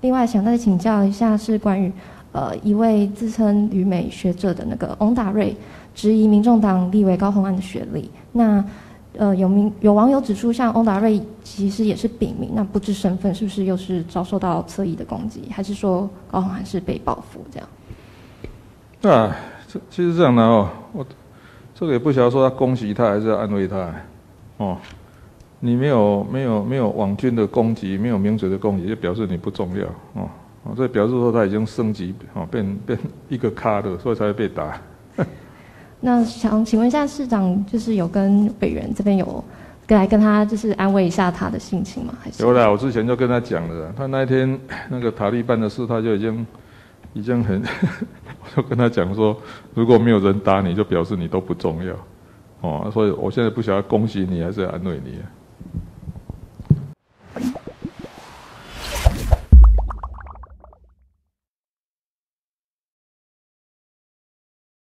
另外想再请教一下，是关于一位自称旅美学者的那个翁达瑞质疑民众党立委高虹安的学历。那有网友指出，像翁达瑞其实也是丙民，那不知身份是不是又是遭受到侧翼的攻击，还是说高虹安是被报复这样？ 那其实这样的哦，我这个也不晓得说他恭喜他还是要安慰他哦。你没有网军的攻击，没有名嘴的攻击，就表示你不重要哦。这表示说他已经升级哦，变一个咖了，所以才会被打。 那想请问一下市长，就是有跟委员这边有来跟他就是安慰一下他的心情吗？还是有啦，我之前就跟他讲了，他那一天那个塔利班的事，他就已经很，我就跟他讲说，如果没有人打你，就表示你都不重要哦。所以我现在不晓得恭喜你还是要安慰你。